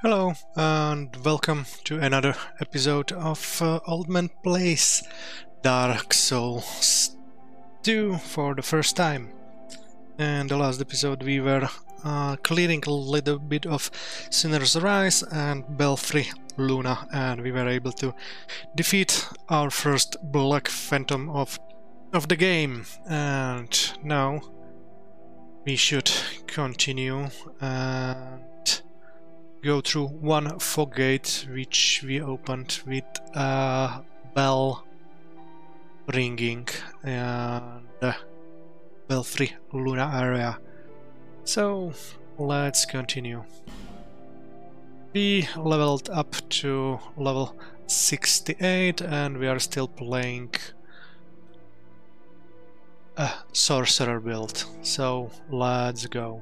Hello and welcome to another episode of Old Man Plays Dark Souls 2 for the first time. In the last episode we were clearing a little bit of Sinner's Rise and Belfry Luna, and we were able to defeat our first Black Phantom of the game. And now we should continue and go through one fog gate which we opened with a bell ringing in the Belfry Luna area. So let's continue. We leveled up to level 68 and we are still playing a sorcerer build, so let's go.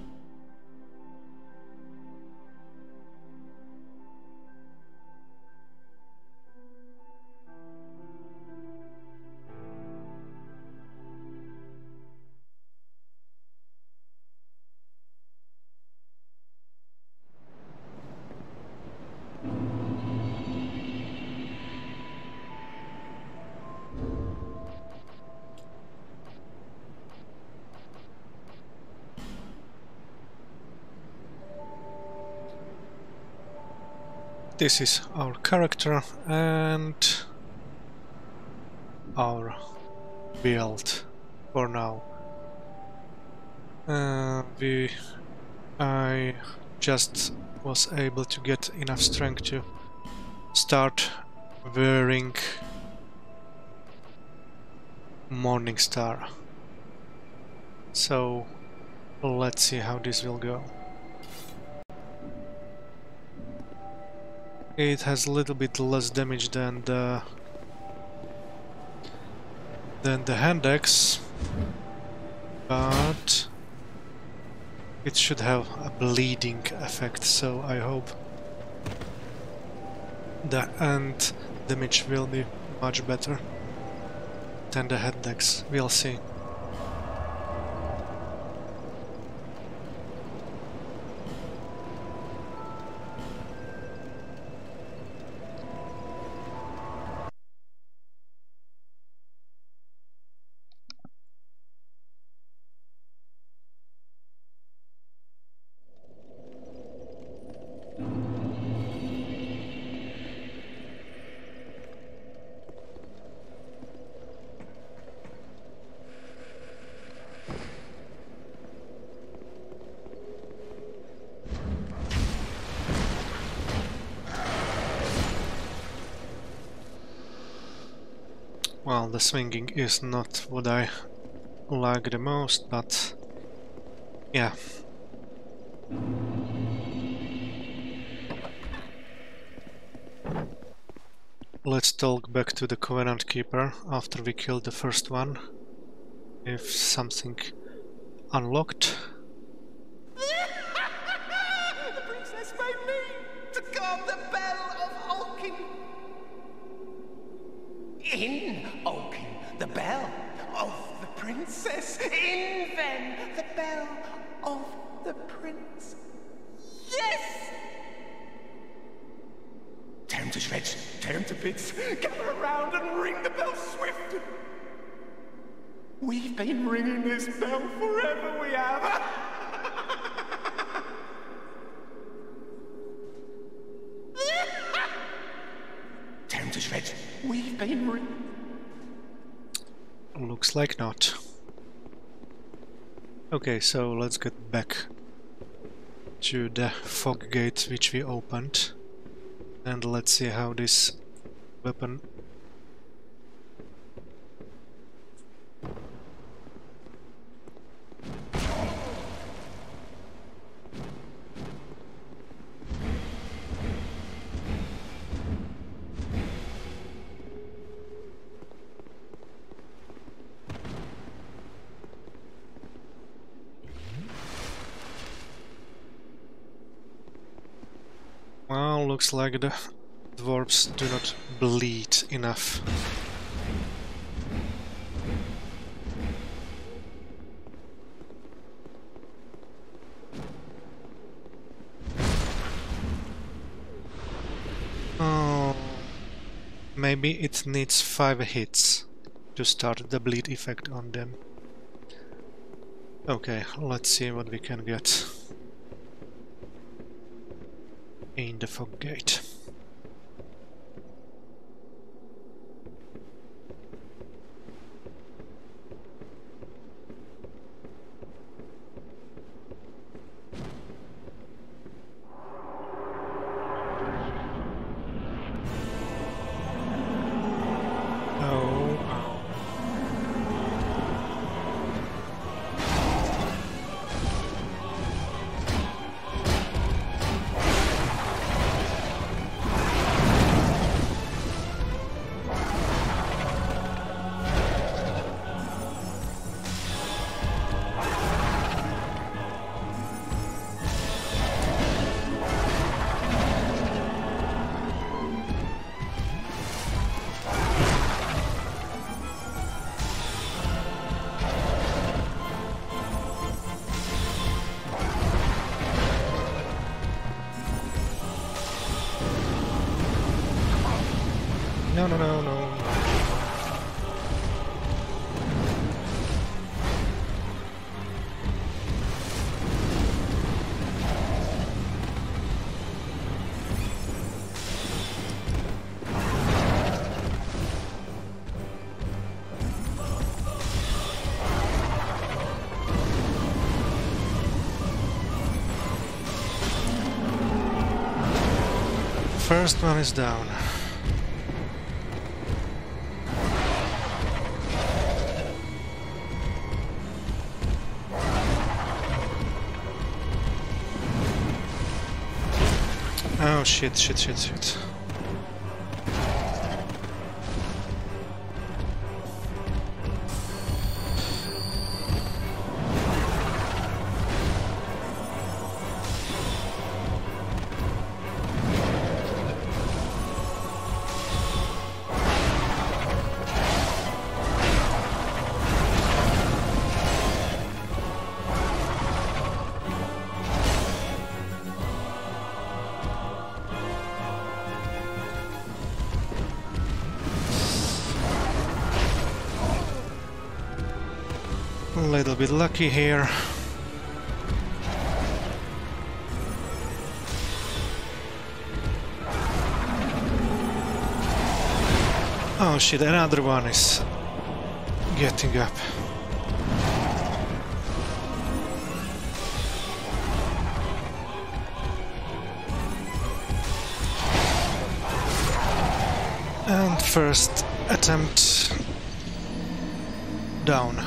This is our character and our build for now. I just was able to get enough strength to start wearing Morning Star. So let's see how this will go. It has a little bit less damage than the hand axe, but it should have a bleeding effect, so I hope the hand damage will be much better than the hand axe. We'll see. Well, the swinging is not what I like the most, but yeah. Let's talk back to the Covenant Keeper after we killed the first one. If something unlocked. The princess made me to guard the bell of Olkin. In Olkin, the bell of the princess. In Ven, the bell of the prince. Yes! Tear him to shreds, tear him to bits. Gather around and ring the bell swift. We've been ringing this bell forever, we have. Tear him to shreds. We've been ringing. Looks like not. Okay, so let's get back to the fog gate which we opened. And let's see how this weapon well, looks like the dwarves do not bleed enough. maybe it needs 5 hits to start the bleed effect on them. Okay, let's see what we can get in the fog gate. No. First one is down. Oh shit. A little bit lucky here. Oh shit, another one is getting up. And first attempt down.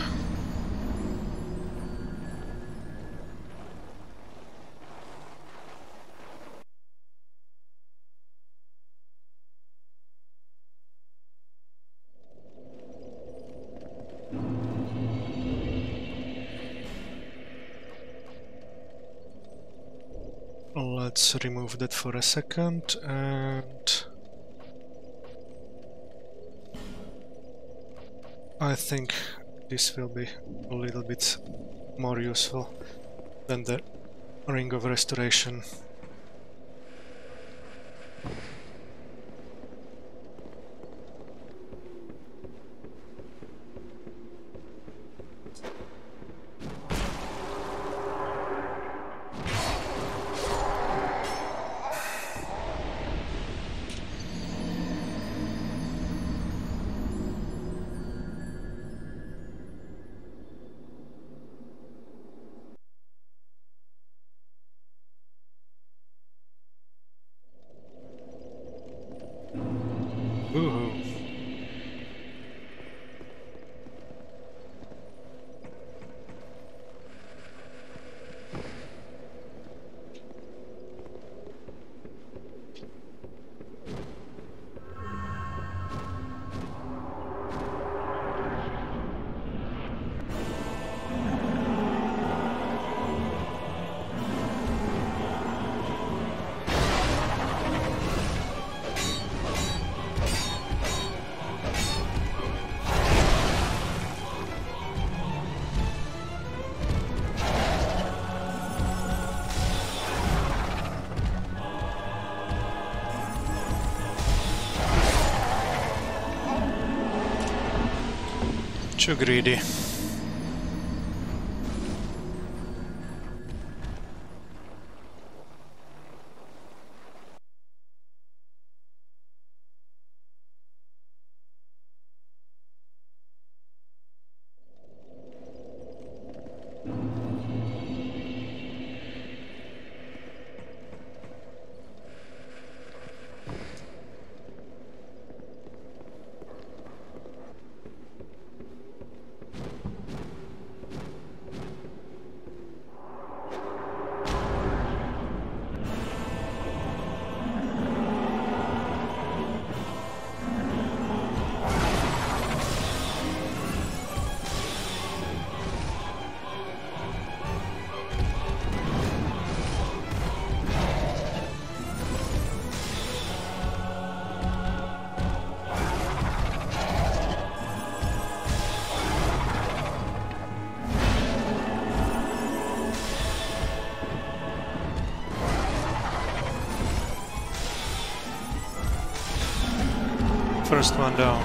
Let's remove that for a second, and I think this will be a little bit more useful than the Ring of Restoration. Too greedy. First one down.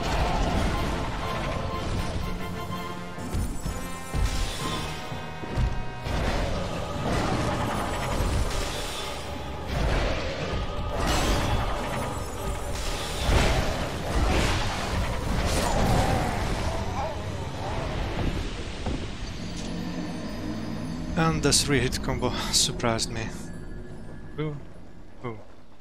And the 3-hit combo surprised me. Ooh. Ooh.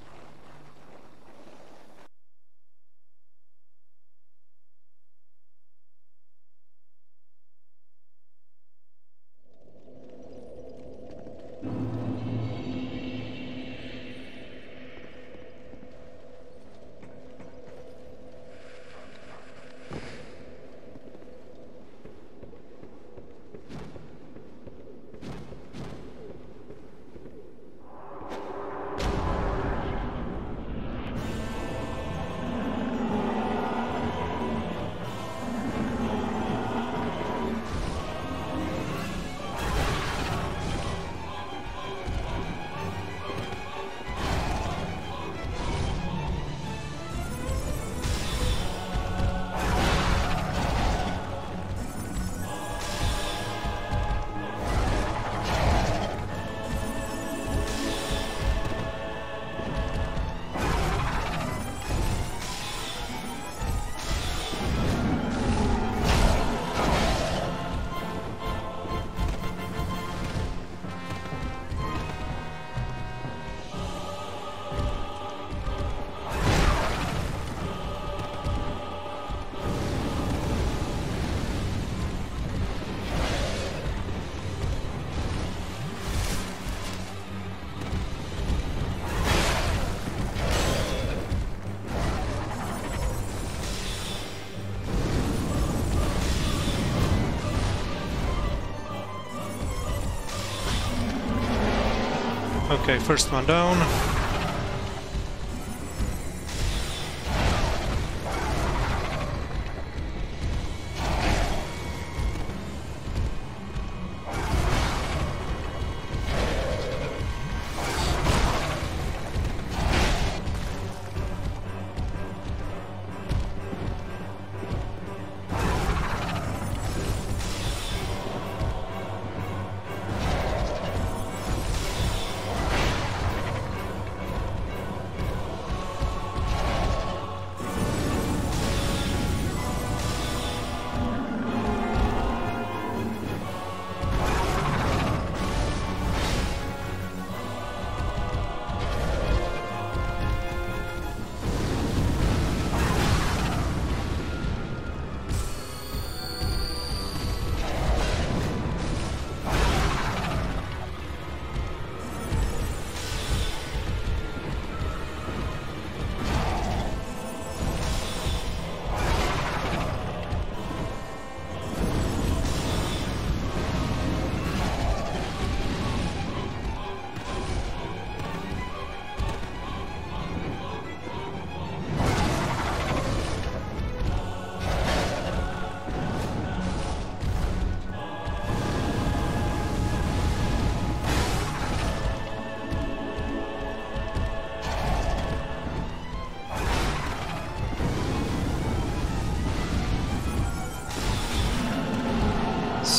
Okay, first one down.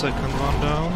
second one down.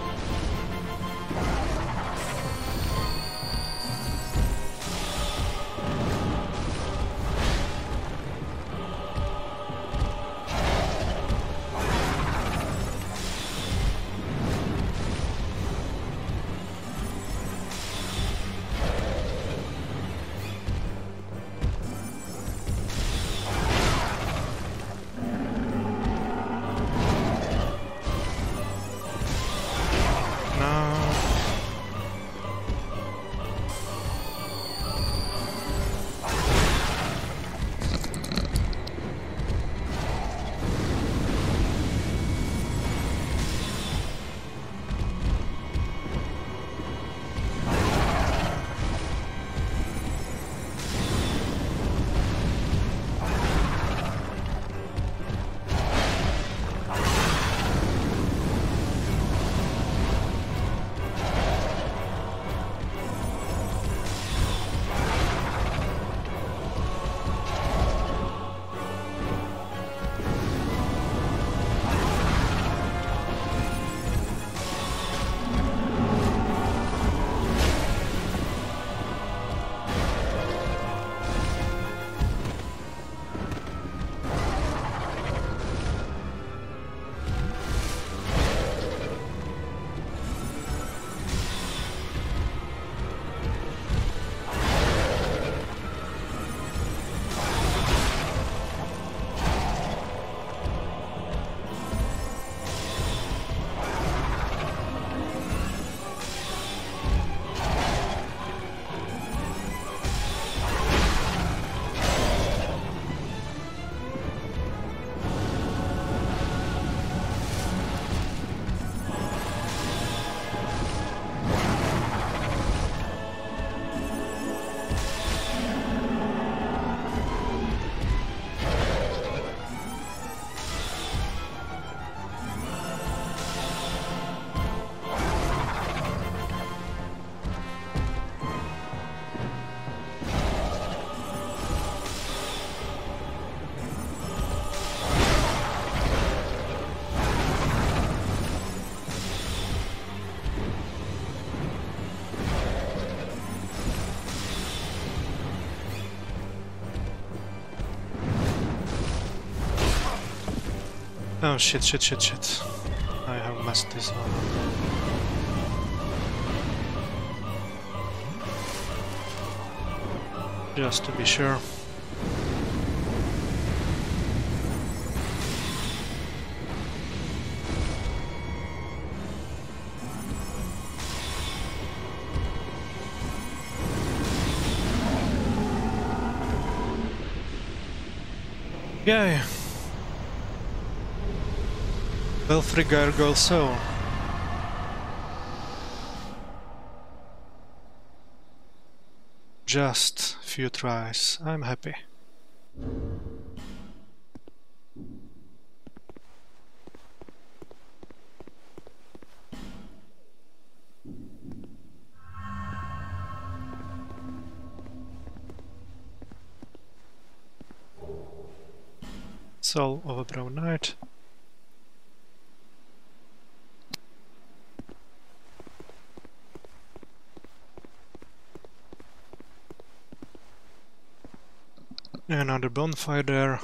Oh shit, shit, shit, shit. I have messed this one up. Just to be sure. Yay! Belfry Gargoyle Soul. Just few tries. I'm happy. Soul of a Brown Knight. Another bonfire there.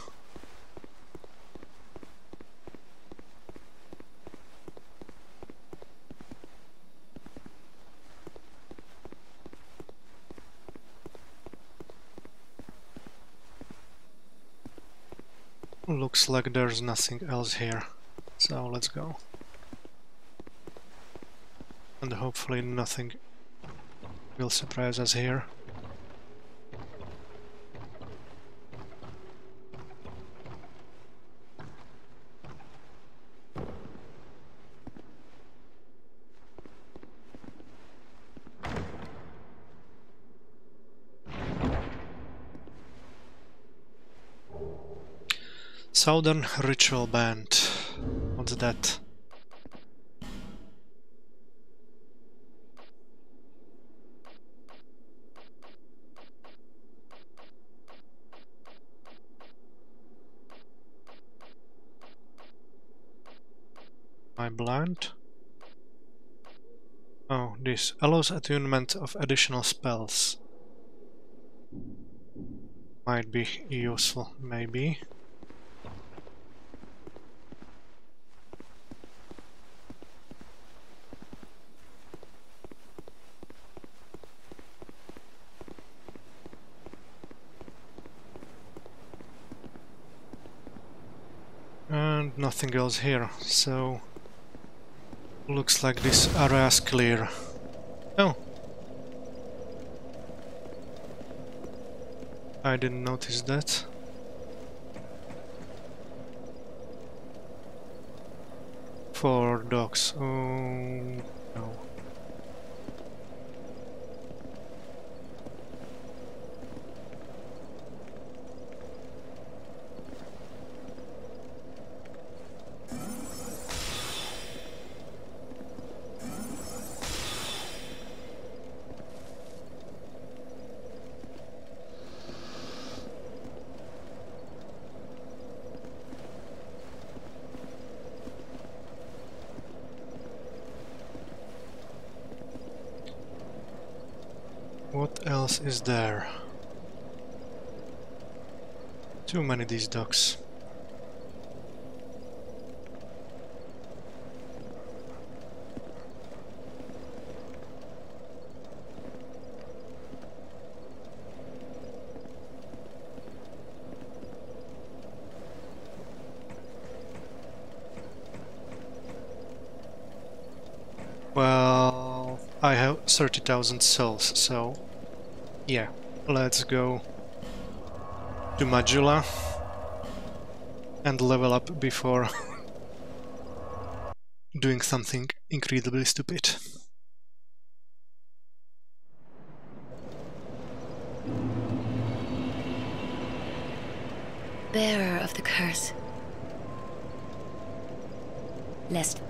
Looks like there's nothing else here, so let's go. And hopefully nothing will surprise us here. Southern Ritual Band. What's that? My I blind? Oh, this allows attunement of additional spells. Might be useful, maybe. And nothing else here, so looks like this area's clear. Oh! I didn't notice that. Four dogs. Oh no. What else is there? Too many these ducks. Well, I have 30,000 souls, so yeah, let's go to Majula and level up before doing something incredibly stupid. Bearer of the curse. Lest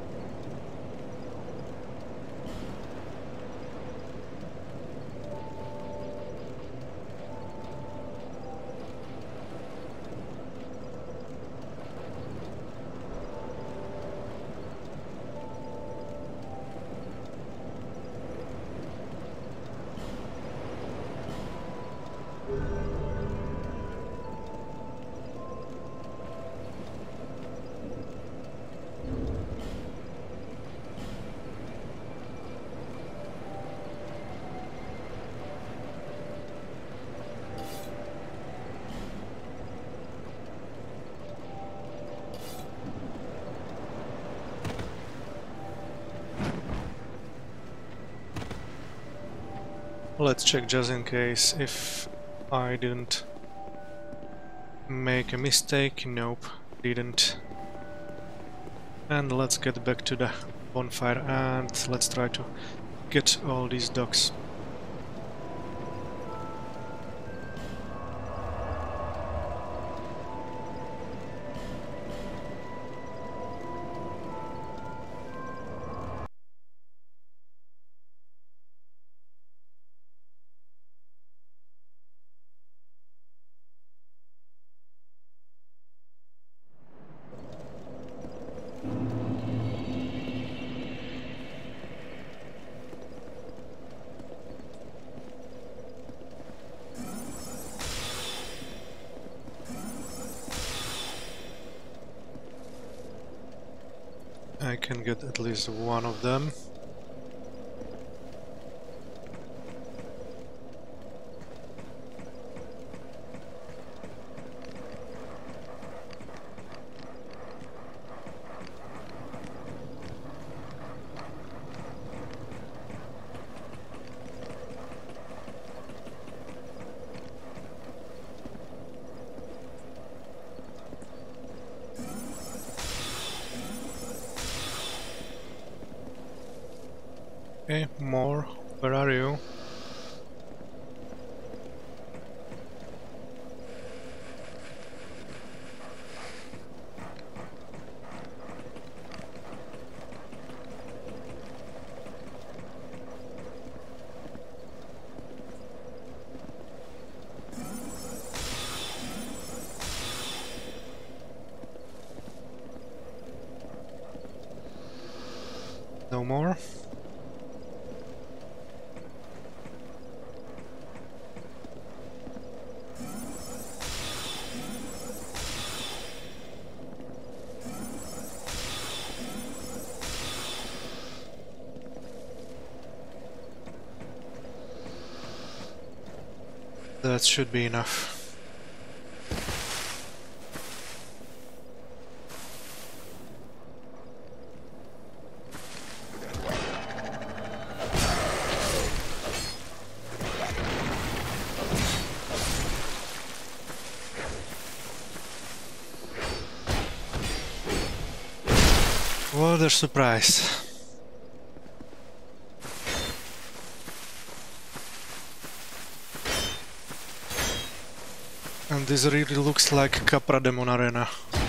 Let's check just in case if I didn't make a mistake. Nope, didn't. And let's get back to the bonfire and let's try to get all these ducks. I can get at least one of them. Okay, more. Where are you? no more. That should be enough. What a surprise. And this really looks like Capra Demon Arena.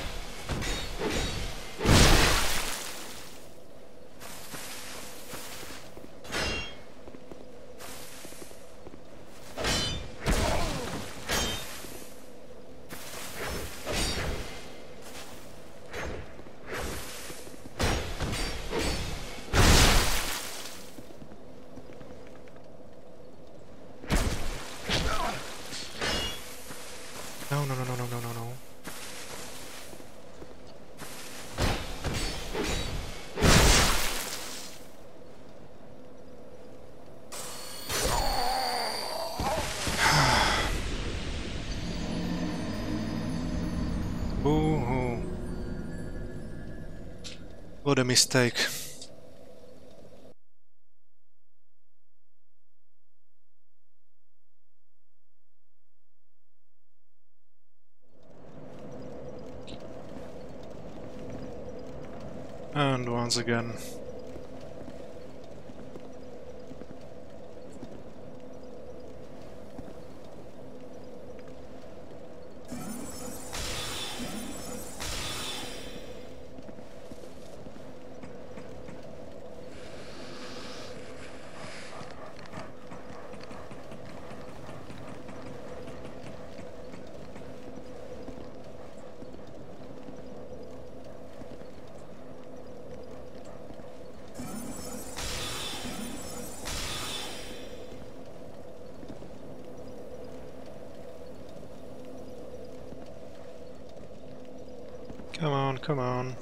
No, no, no, no, no, no, no, no. Boo-hoo. What a mistake. And once again. Come on, come on.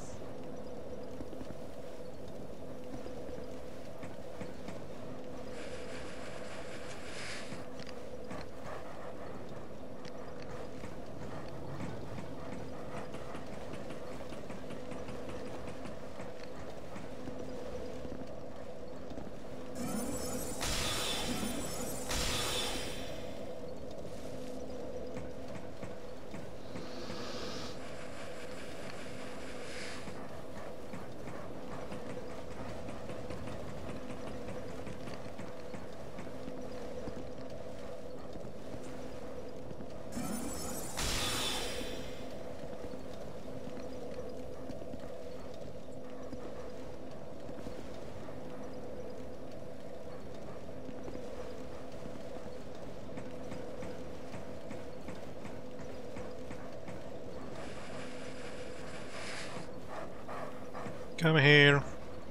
Come here.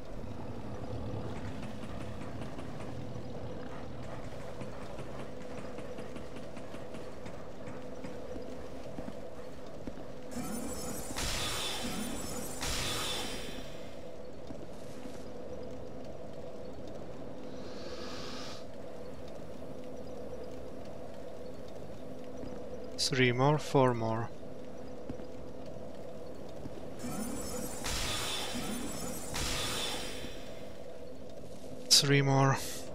Three more, four more. Three more.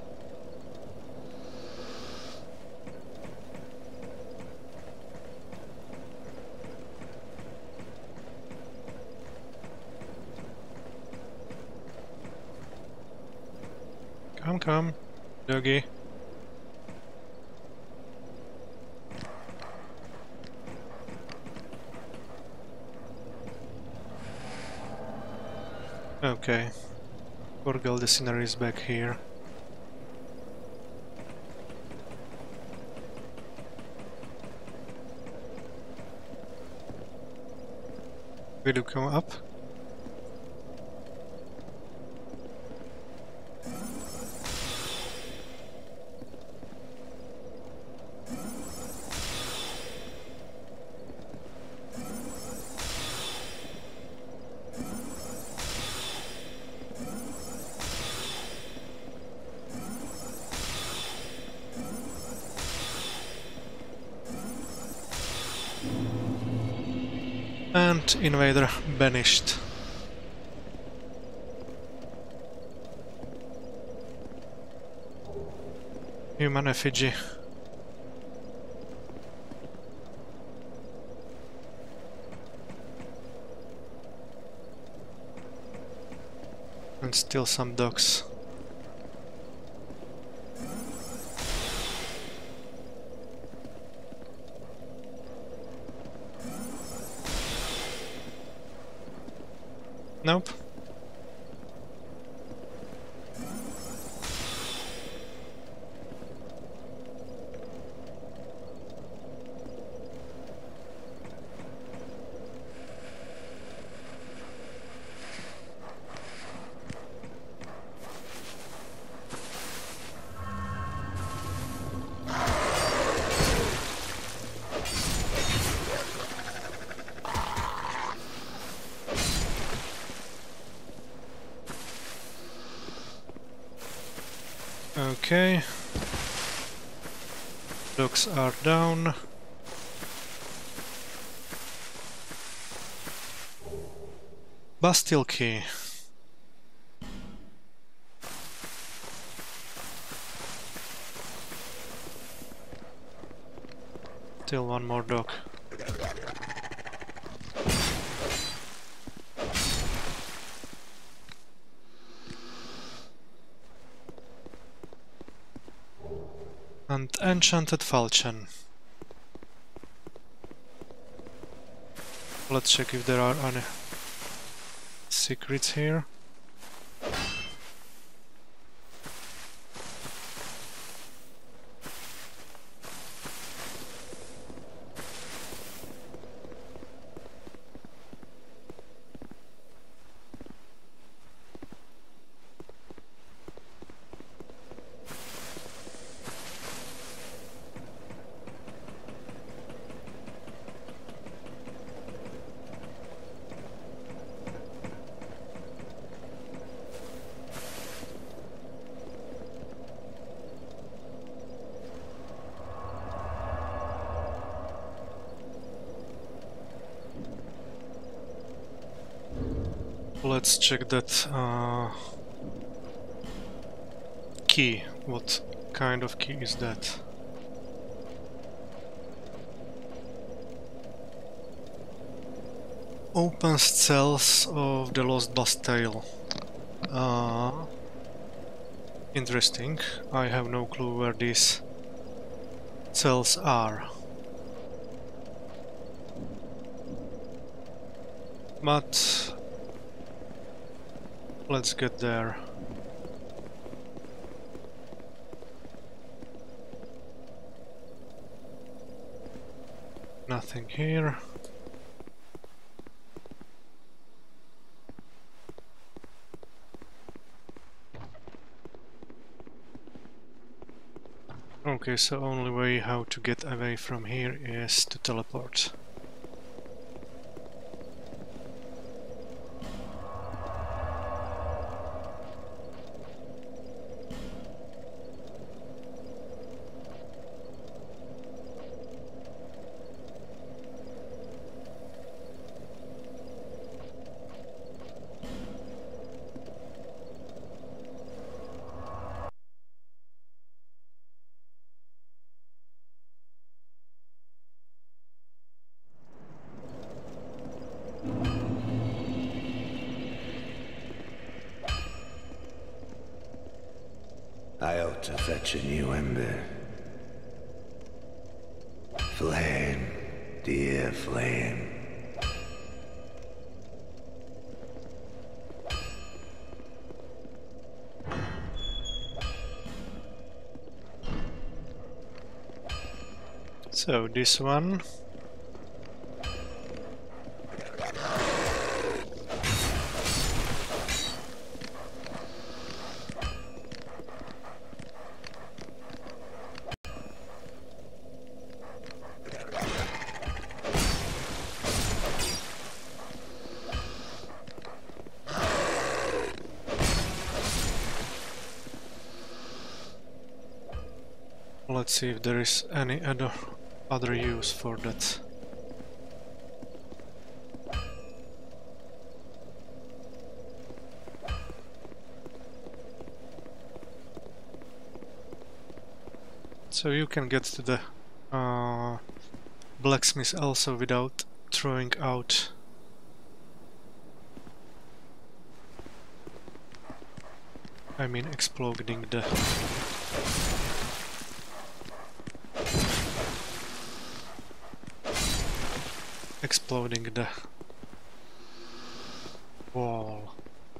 Come, come, doggy. Okay. Borgal, the scenery is back here. Will you come up? And invader banished. Human effigy. And still some dogs. Nope. Okay. Dogs are down. Bastille key. Still one more dog. And enchanted falchion. Let's check if there are any secrets here. Let's check that key. What kind of key is that? Opens cells of the Lost Bastille. Interesting. I have no clue where these cells are. But let's get there. Nothing here. Okay, so only way how to get away from here is to teleport. I ought to fetch a new ember. Flame, dear flame. So this one. Let's see if there is any other use for that. So you can get to the blacksmith also without throwing out exploding the wall.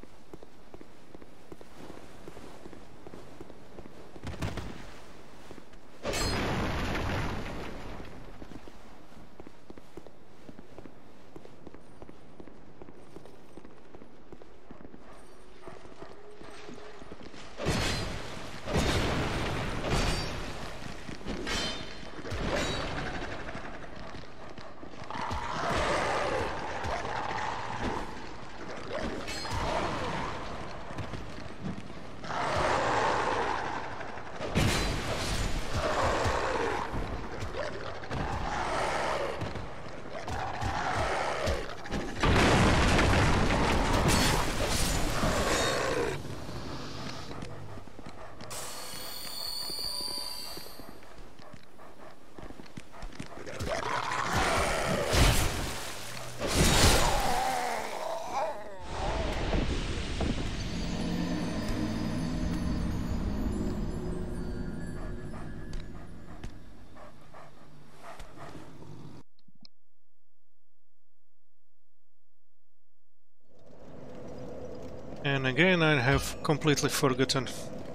And again, I have completely forgotten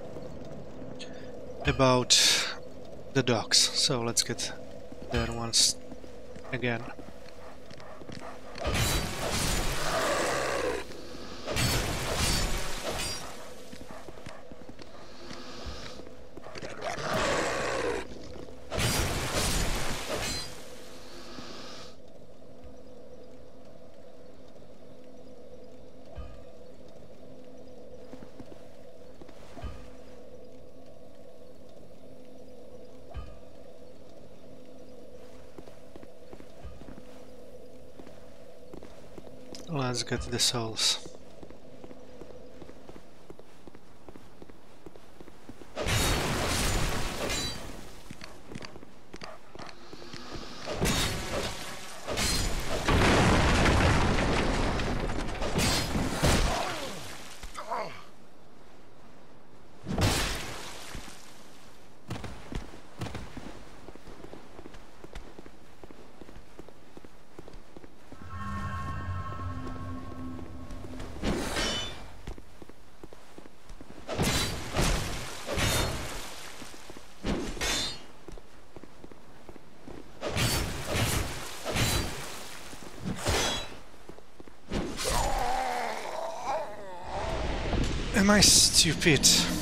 about the docks, so let's get there once again. Let's get the souls. Am I stupid?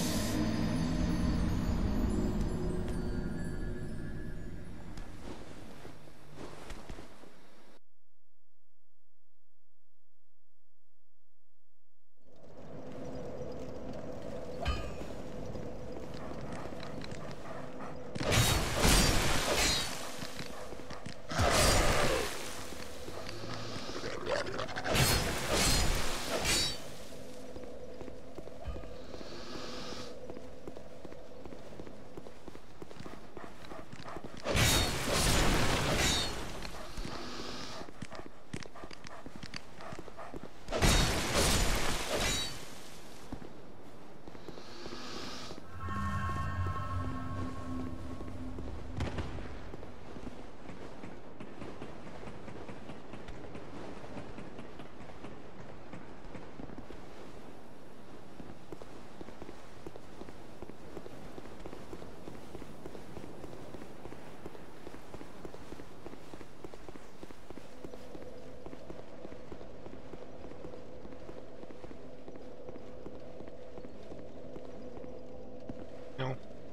No.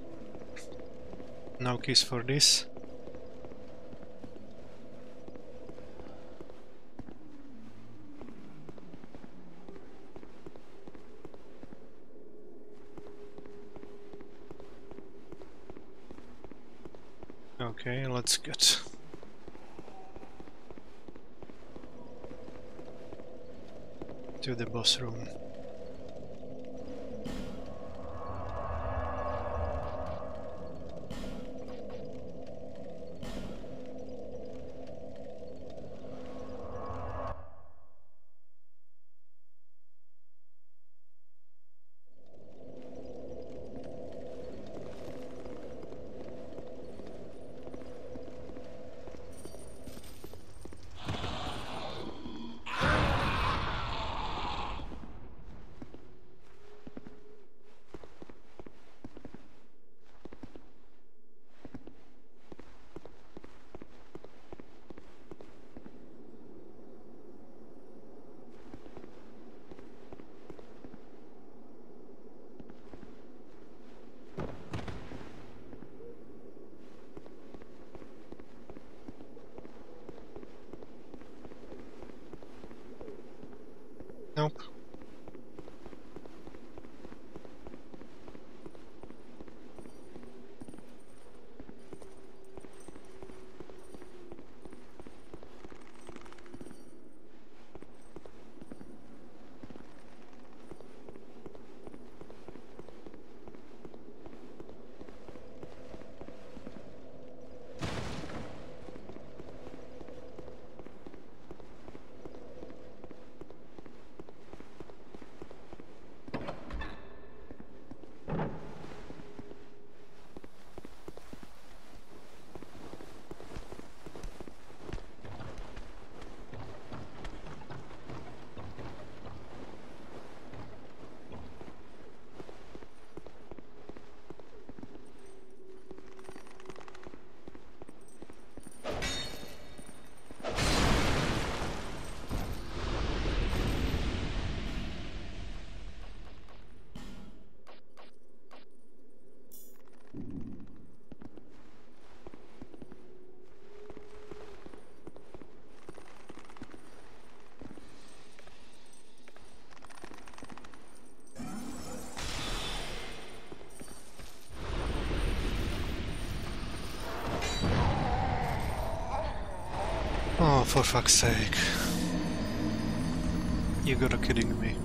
No keys for this. Okay, let's get to the boss room. Nope. Oh, for fuck's sake. You gotta kidding me.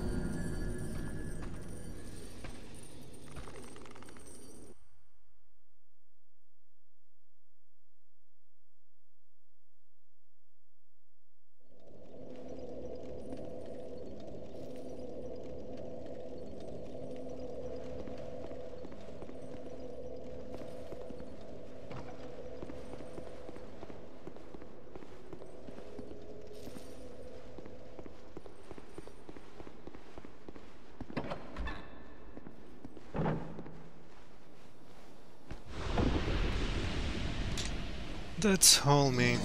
That's all me.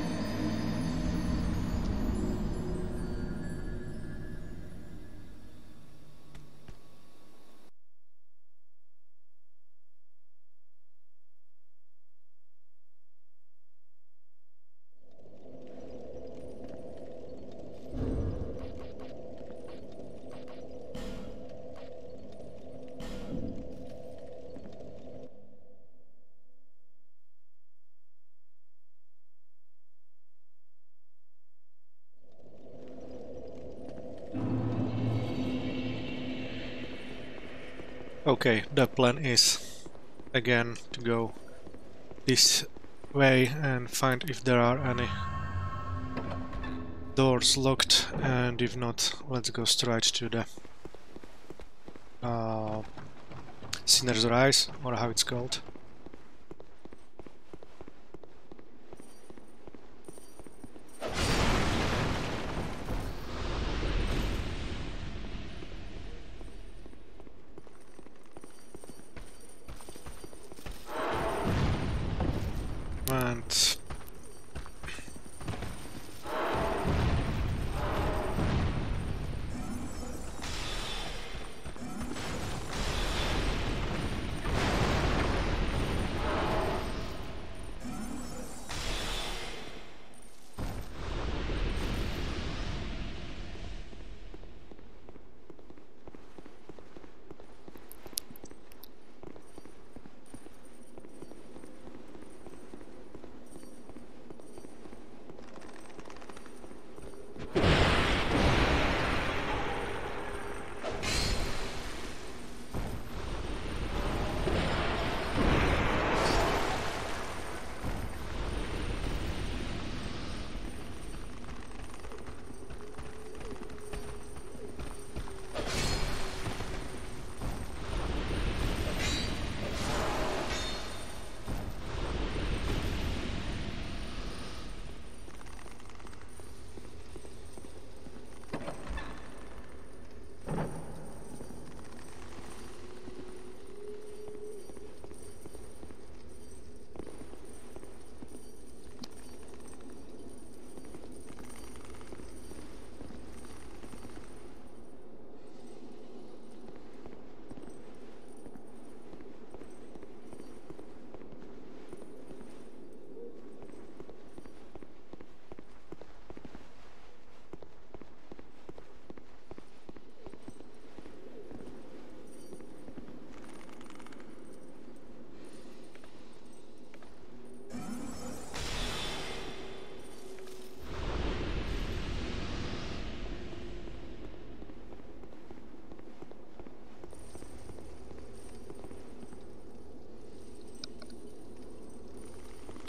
Okay, the plan is again to go this way and find if there are any doors locked, and if not, let's go straight to the Sinner's Rise, or how it's called. And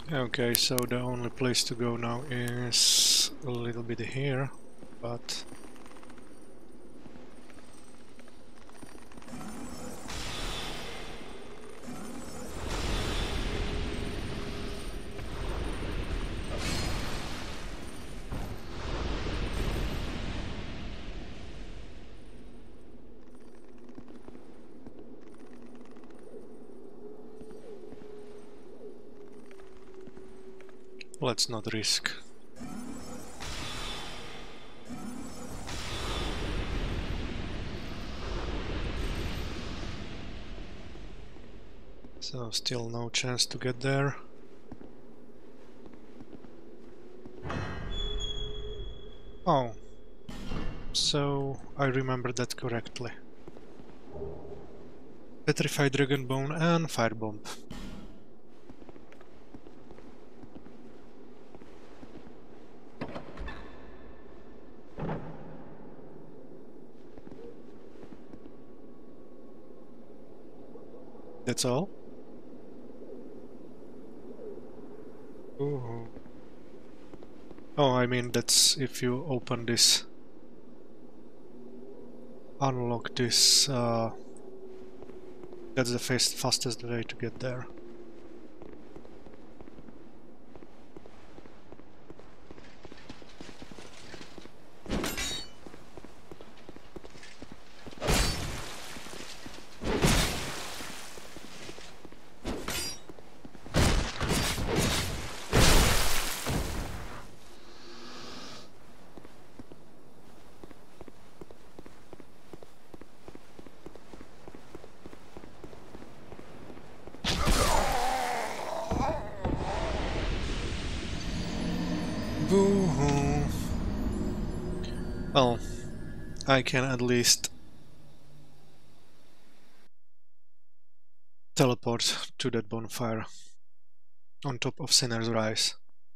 Okay, so the only place to go now is a little bit here, but let's not risk. So still no chance to get there. Oh, so I remember that correctly. Petrified Dragon Bone and Firebomb. That's all? Ooh. Oh, I mean that's if you open this, unlock this, that's the fastest way to get there. Boo-hoo. Well, I can at least teleport to that bonfire on top of Sinner's Rise.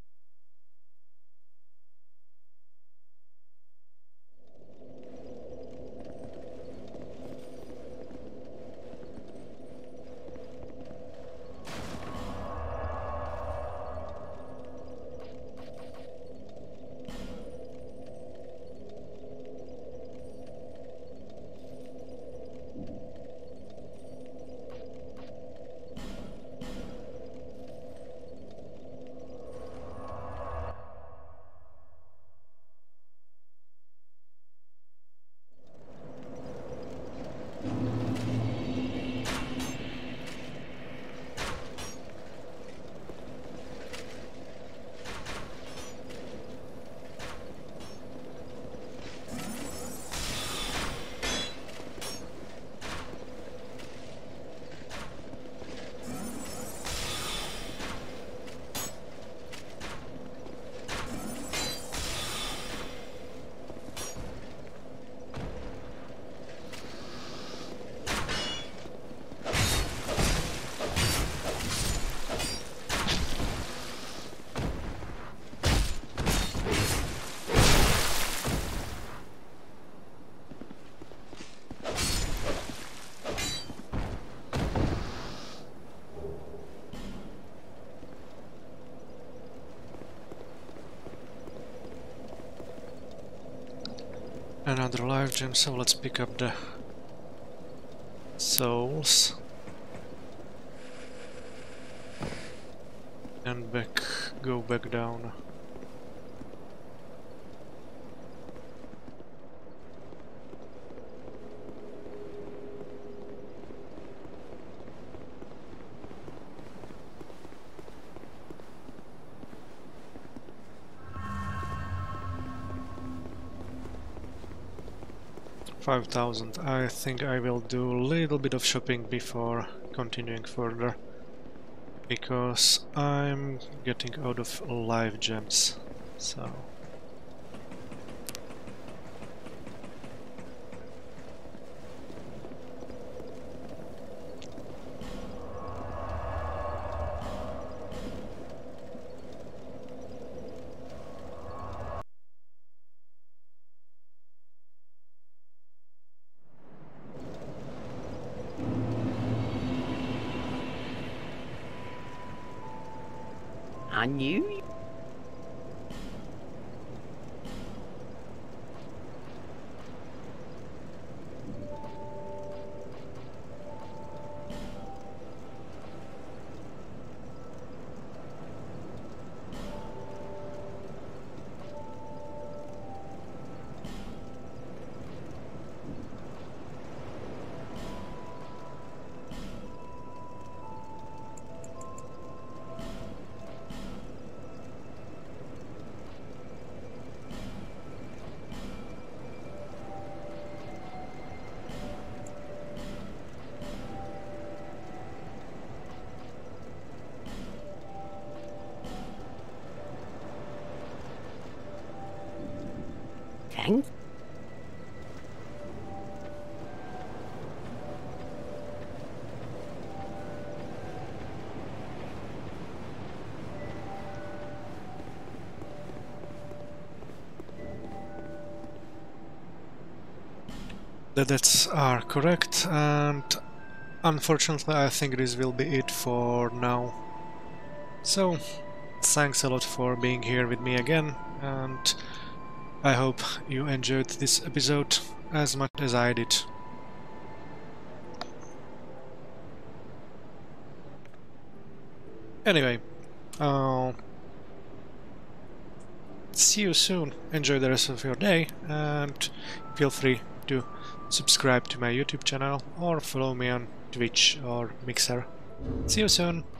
Another life gem, so let's pick up the souls and go back down. $5,000. I think I will do a little bit of shopping before continuing further, because I'm getting out of life gems, so... I knew you. Thanks. The deaths are correct, and unfortunately I think this will be it for now. So, thanks a lot for being here with me again, and I hope you enjoyed this episode as much as I did. Anyway, see you soon, enjoy the rest of your day, and feel free to subscribe to my YouTube channel or follow me on Twitch or Mixer. See you soon!